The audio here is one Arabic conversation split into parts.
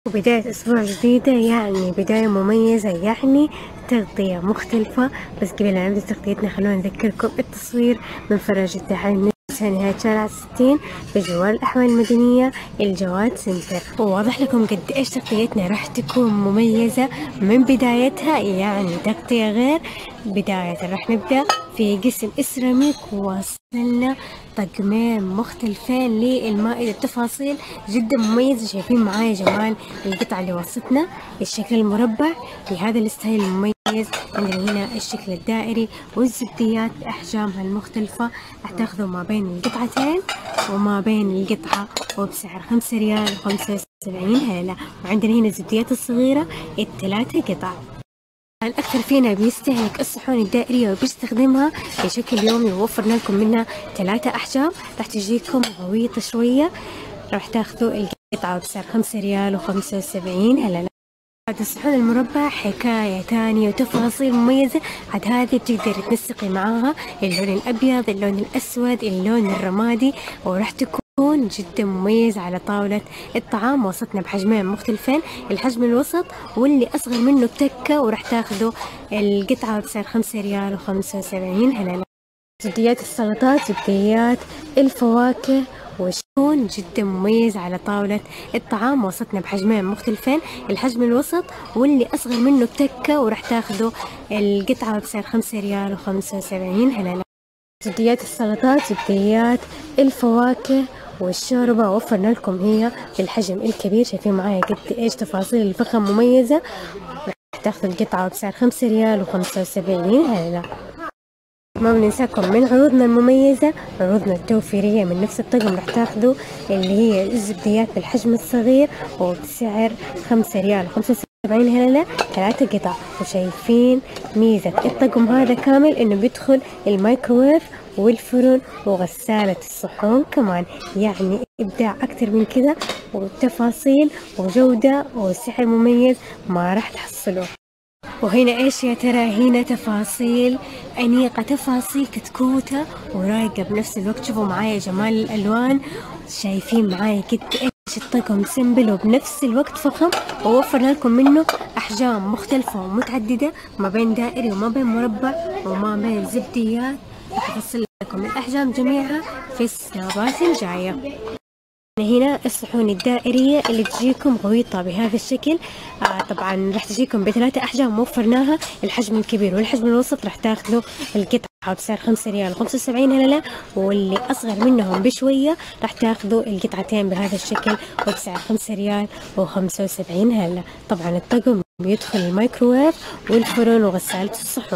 وبداية أسبوع جديدة يعني بداية مميزة، يعني تغطية مختلفة. بس قبل لا نبدأ تغطيتنا خلونا نذكركم التصوير من فرج اتحاد النساء نهاية شارع 60 بجوار الأحوال المدنية الجواد سنتر. وواضح لكم قد إيش تغطيتنا راح تكون مميزة من بدايتها، يعني تغطية غير بداية. راح نبدأ في قسم السيراميك ووصلنا طقمين مختلفين للمائدة، التفاصيل جدا مميزة. شايفين معايا جمال القطعة اللي وصلتنا الشكل المربع بهذا الستايل المميز. عندنا هنا الشكل الدائري والزبديات بأحجامها المختلفة، راح تاخذوا ما بين القطعتين وما بين القطعة وبسعر 5 ريال و75 هللة. وعندنا هنا الزبديات الصغيرة الثلاثة قطع. الأكثر فينا بيستهلك الصحون الدائرية وبيستخدمها بشكل يومي، ووفرنا لكم منها 3 أحجام، راح تجيكم غويطة شوية. راح تاخذوا القطعة بسعر 5 ريال و75 هلا. هذا الصحون المربع حكاية تانية وتفاصيل مميزة. عاد هذه بتقدري تنسقي معاها اللون الأبيض، اللون الأسود، اللون الرمادي، وراح تكون جدا مميز على طاولة الطعام. وصلتنا بحجمين مختلفين، الحجم الوسط واللي أصغر منه بتكة، وراح تاخذوا القطعة بسعر 5 ريال و75 هلا. زبديات السلطات، زبديات الفواكه، وشون جدا مميز على طاولة الطعام. وصلتنا بحجمين مختلفين، الحجم الوسط واللي أصغر منه بتكة، وراح تاخذوا القطعة بسعر 5 ريال و75 هلا. زبديات السلطات، زبديات الفواكه والشوربة، وفرنا لكم هي بالحجم الكبير. شايفين معايا قد ايش تفاصيل الفخم مميزة. راح تاخذوا القطعة بسعر 5 ريال و75 هلا. ما بننساكم من عروضنا المميزة، عروضنا التوفيرية من نفس الطقم. راح تاخذوا اللي هي الزبديات بالحجم الصغير وبسعر 5 ريال و75 هللة 3 قطع. وشايفين ميزة الطقم هذا كامل انه بيدخل الميكروويف والفرن وغسالة الصحون كمان، يعني ابداع اكتر من كذا، وتفاصيل وجودة وسعر مميز ما راح تحصلوه. وهنا ايش يا ترى؟ هنا تفاصيل أنيقة، تفاصيل كتكوتة ورايقة بنفس الوقت. شوفوا معايا جمال الألوان، شايفين معايا قد ايش الطقم سمبل وبنفس الوقت فخم. ووفرنا لكم منه أحجام مختلفة ومتعددة، ما بين دائري وما بين مربع وما بين زبديات. راح أفصل لكم الأحجام جميعها في السنابات الجاية. هنا الصحون الدائرية اللي تجيكم غويطة بهذا الشكل. طبعا راح تجيكم ب3 أحجام وفرناها، الحجم الكبير والحجم الوسط. راح تاخذوا القطعة بسعر 5 ريال و75 هللة، واللي أصغر منهم بشوية راح تاخذوا القطعتين بهذا الشكل وبسعر 5 ريال و75 هللة. طبعا الطقم بيدخل الميكروويف والفرن وغسالة الصحون.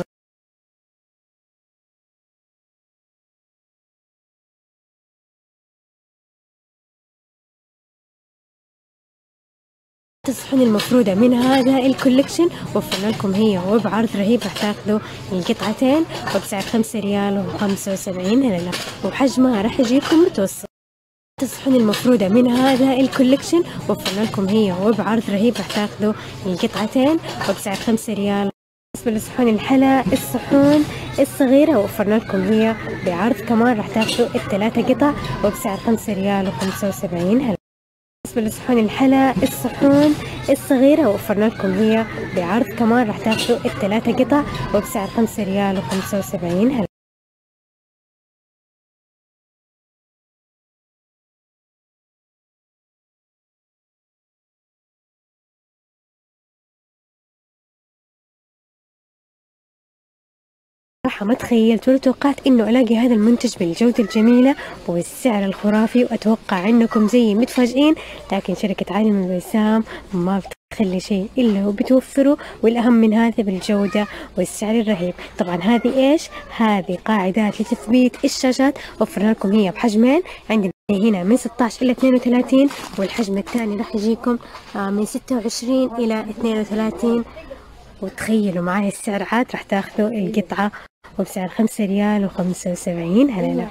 الصحون المفرودة من هذا الكولكشن وفرنا لكم هي وبعرض رهيب. راح تاخذوا القطعتين وبسعر 5 ريال و75 هللة، وحجمها راح يجيكم متوسط. الصحون المفرودة من هذا الكولكشن وفرنا لكم هي وبعرض رهيب. راح تاخذوا القطعتين وبسعر 5 ريال. بالنسبة لصحون الحلا، الصحون الصغيرة وفرنا لكم هي بعرض كمان. راح تاخذوا ال3 قطع وبسعر 5 ريال و75 هللة. بالنسبة لصحون الحلا، الصحون الصغيرة وفرنا لكم هي بعرض كمان. راح تاخذوا ال3 قطع وبسعر 5 ريال و75 هللة. صراحة ما تخيلت ولا توقعت انه الاقي هذا المنتج بالجودة الجميلة والسعر الخرافي، واتوقع انكم زيي متفاجئين. لكن شركة عالم الوسام ما بتخلي شيء الا وبتوفره، والاهم من هذا بالجودة والسعر الرهيب. طبعا هذه ايش؟ هذه قاعدات لتثبيت الشاشات، وفرنا لكم هي بحجمين. عندنا هنا من 16 الى 32، والحجم الثاني راح يجيكم من 26 الى 32. وتخيلوا معي السعر عاد راح تاخذوا القطعة وبسعر 5 ريال و75 هللة.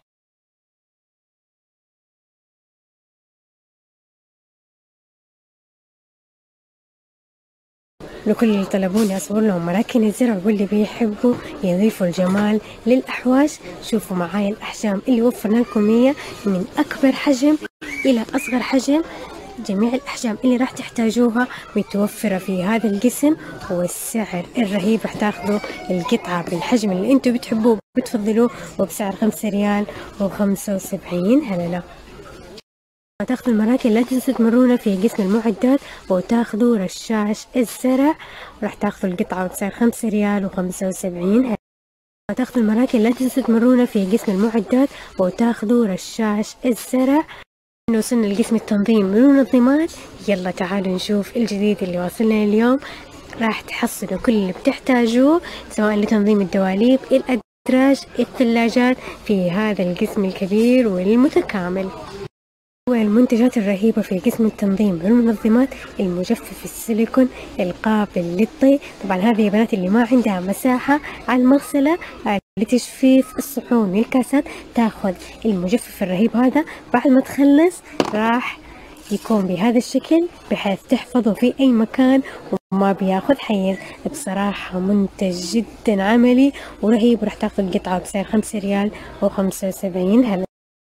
لكل اللي طلبوني أصور لهم مراكن الزرع واللي بيحبوا يضيفوا الجمال للأحواش، شوفوا معايا الأحجام اللي وفرنا لكم هي من أكبر حجم إلى أصغر حجم. جميع الأحجام اللي راح تحتاجوها متوفرة في هذا القسم، والسعر الرهيب. راح تاخذوا القطعة بالحجم اللي انتوا بتحبوه بتفضلوه وبسعر 5 ريال و75 هللة. تاخذوا المراكب، لا تنسوا تمرونا في قسم المعدات وتاخذوا رشاش الزرع، وراح تاخذوا القطعة بسعر 5 ريال و75 هللة. تاخذوا المراكب، لا تنسوا تمرونا في قسم المعدات وتاخذوا رشاش الزرع. وصلنا لقسم التنظيم والمنظمات. يلا تعالوا نشوف الجديد اللي واصلنا اليوم. راح تحصلوا كل اللي بتحتاجوه سواء لتنظيم الدواليب، الأدراج، الثلاجات في هذا القسم الكبير والمتكامل. والمنتجات الرهيبة في قسم التنظيم والمنظمات: المجفف السيليكون القابل للطي. طبعا هذه يا بنات اللي ما عندها مساحة على المغسلة لتجفيف الصحون والكاسات تاخذ المجفف الرهيب هذا. بعد ما تخلص راح يكون بهذا الشكل بحيث تحفظه في أي مكان وما بياخذ حيز. بصراحة منتج جدا عملي ورهيب، وراح تاخذ القطعة بسعر 5 ريال و75 هللة.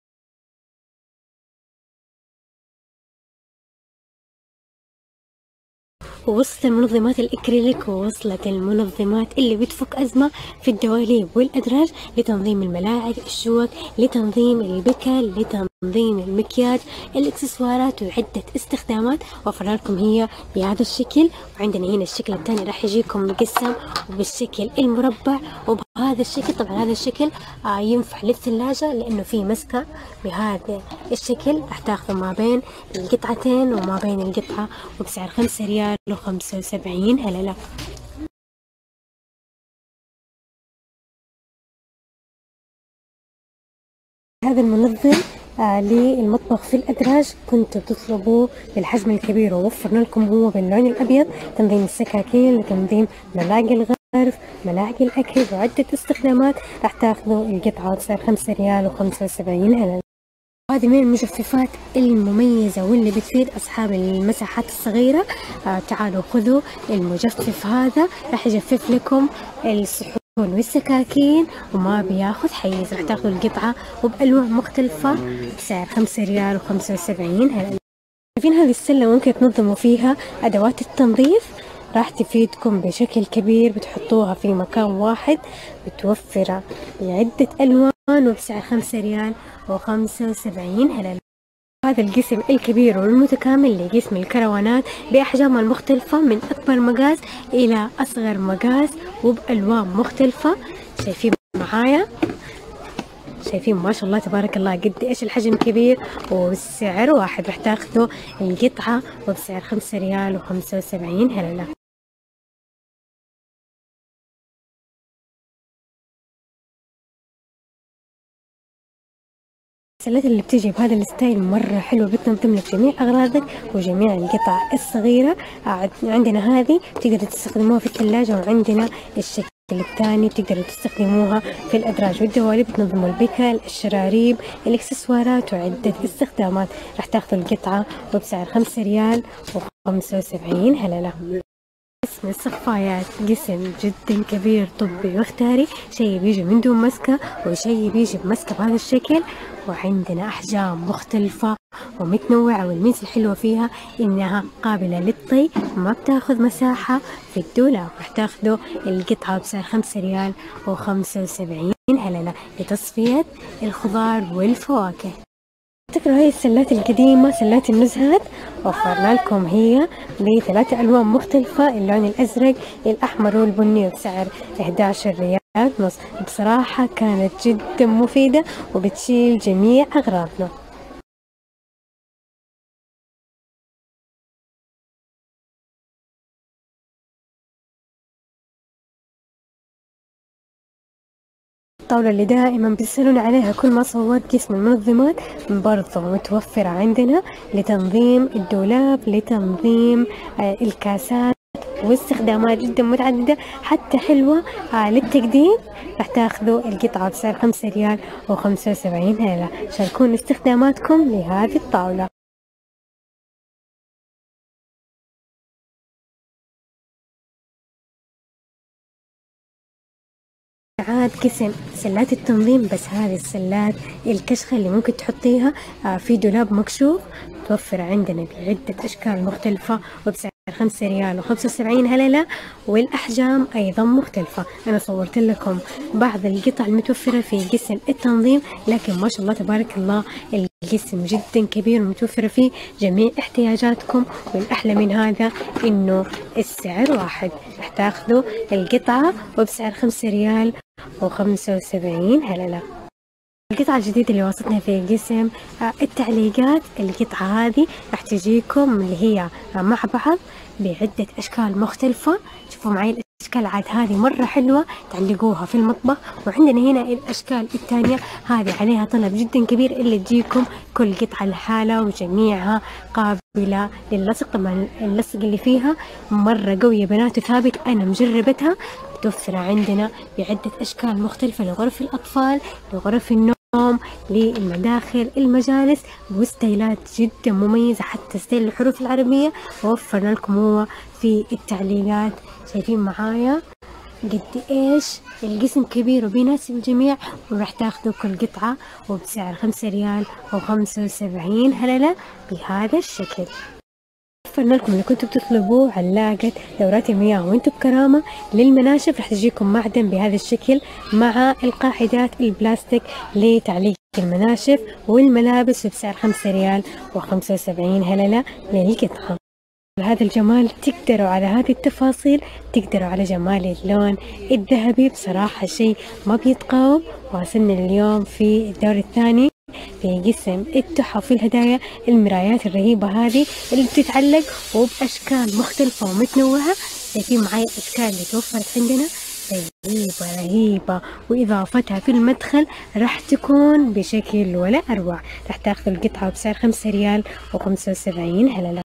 ووصلت المنظمات الإكريليك، ووصلت المنظمات اللي بتفك أزمة في الدواليب والأدراج، لتنظيم الملاعق، الشوك، لتنظيم البكل، لتنظيم المكياج، الإكسسوارات، وعدة استخدامات. وفر لكم هي بهذا الشكل. وعندنا هنا الشكل الثاني راح يجيكم مقسم وبالشكل المربع وبهذا الشكل. طبعا هذا الشكل ينفع للثلاجة لأنه فيه مسكة بهذا الشكل. راح تاخذوا ما بين القطعتين وما بين القطعة وبسعر 5 ريال و75 هللة. هذا المنظم للمطبخ في الأدراج كنتوا تطلبوه بالحجم الكبير، ووفرنا لكم هو باللون الأبيض. تنظيم السكاكين، لتنظيم ملاعق الغرف، ملاعق الأكل، وعدة استخدامات. راح تاخذوا القطعة بسعر 5 ريال و75 هللة. هذه من المجففات المميزة واللي بتفيد أصحاب المساحات الصغيرة. تعالوا خذوا المجفف هذا، راح يجفف لكم الصحون والسكاكين وما بياخذ حيز. راح تاخذوا القطعة وبألوان مختلفة بسعر 5 ريال و75 هللة. شايفين هذه السلة ممكن تنظموا فيها أدوات التنظيف، راح تفيدكم بشكل كبير. بتحطوها في مكان واحد، متوفرة بعدة ألوان وبسعر 5 ريال و75 هللة. هذا القسم الكبير والمتكامل لقسم الكروانات بأحجامها المختلفة، من أكبر مقاس إلى أصغر مقاس وبألوان مختلفة. شايفين معايا؟ شايفين ما شاء الله تبارك الله قد ايش الحجم كبير والسعر واحد. راح تاخذوا القطعة وبسعر 5 ريال و75 هللة. السلات اللي بتيجي بهذا الستايل مرة حلوة، بتنظم لك جميع أغراضك وجميع القطع الصغيرة. عندنا هذه تقدروا تستخدموها في الثلاجة، وعندنا الشكل الثاني تقدروا تستخدموها في الأدراج والدواليب. بتنظموا البكل، الشراريب، الإكسسوارات، وعدة استخدامات. راح تاخذوا القطعة وبسعر 5 ريال و75 هللة. قسم الصفايات قسم جدا كبير طبي واختياري، شيء بيجي من دون مسكة وشيء بيجي بمسكة بهذا الشكل. وعندنا أحجام مختلفة ومتنوعة، والميزة الحلوة فيها إنها قابلة للطي وما بتاخذ مساحة في الدولاب. راح تاخذوا القطعة بسعر 5 ريال و75 هللة لتصفية الخضار والفواكه. تذكروا هاي السلات القديمة، سلات النزهات، وفرنا لكم هي ب3 ألوان مختلفة: اللون الأزرق، الأحمر، والبني، بسعر 11 ريال ونص. بصراحة كانت جدا مفيدة وبتشيل جميع أغراضنا. الطاولة اللي دائما بتسألون عليها كل ما صورت قسم المنظمات برضو متوفرة عندنا لتنظيم الدولاب، لتنظيم الكاسات، واستخدامات جدا متعددة حتى حلوة للتقديم. راح تاخذوا القطعة بسعر 5 ريال و75 هللة. شاركونا استخداماتكم لهذه الطاولة. عاد قسم سلات التنظيم، بس هذه السلات الكشخة اللي ممكن تحطيها في دولاب مكشوف متوفرة عندنا بعدة أشكال مختلفة وبسعر 5 ريال و75 هللة، والأحجام أيضا مختلفة. أنا صورت لكم بعض القطع المتوفرة في قسم التنظيم، لكن ما شاء الله تبارك الله القسم جدا كبير ومتوفرة فيه جميع احتياجاتكم. والأحلى من هذا إنه السعر واحد، رح تاخذوا القطعة وبسعر 5 ريال و75 هللة. القطعة الجديدة اللي وصلتنا في قسم التعليقات، القطعة هذه راح تجيكم اللي هي مع بعض بعدة أشكال مختلفة. شوفوا معي الأشكال عاد هذه مرة حلوة تعلقوها في المطبخ. وعندنا هنا الأشكال الثانية هذه عليها طلب جدا كبير، اللي تجيكم كل قطعة لحالها وجميعها قابلة للصق. طبعا اللصق اللي فيها مرة قوية بنات وثابت، أنا مجربتها. متوفرة عندنا بعدة أشكال مختلفة لغرف الأطفال، لغرف النوم، للمداخل، المجالس، وستايلات جدا مميزة. حتى ستايل الحروف العربية وفرنا لكم هو في التعليقات. شايفين معايا قد ايش القسم كبير وبيناسب الجميع. وراح تاخذوا كل قطعة وبسعر 5 ريال و75 هللة بهذا الشكل. وفرنا لكم اللي كنتوا بتطلبوا علاقة دورات المياه وانتم بكرامة للمناشف، رح تجيكم معدن بهذا الشكل مع القاعدات البلاستيك لتعليق المناشف والملابس بسعر 5 ريال و75 هللة للقطعة. هذا الجمال تقدروا على هذه التفاصيل، تقدروا على جمال اللون الذهبي، بصراحة شيء ما بيتقاوم. واصلنا اليوم في الدور الثاني في قسم التحف والهدايا. المرايات الرهيبة هذه اللي بتتعلق وبأشكال مختلفة ومتنوعة. شايفين معي الأشكال اللي توفرت عندنا رهيبة، وإضافتها في المدخل راح تكون بشكل ولا أروع. راح تاخذوا القطعة بسعر 5 ريال و75 هللة.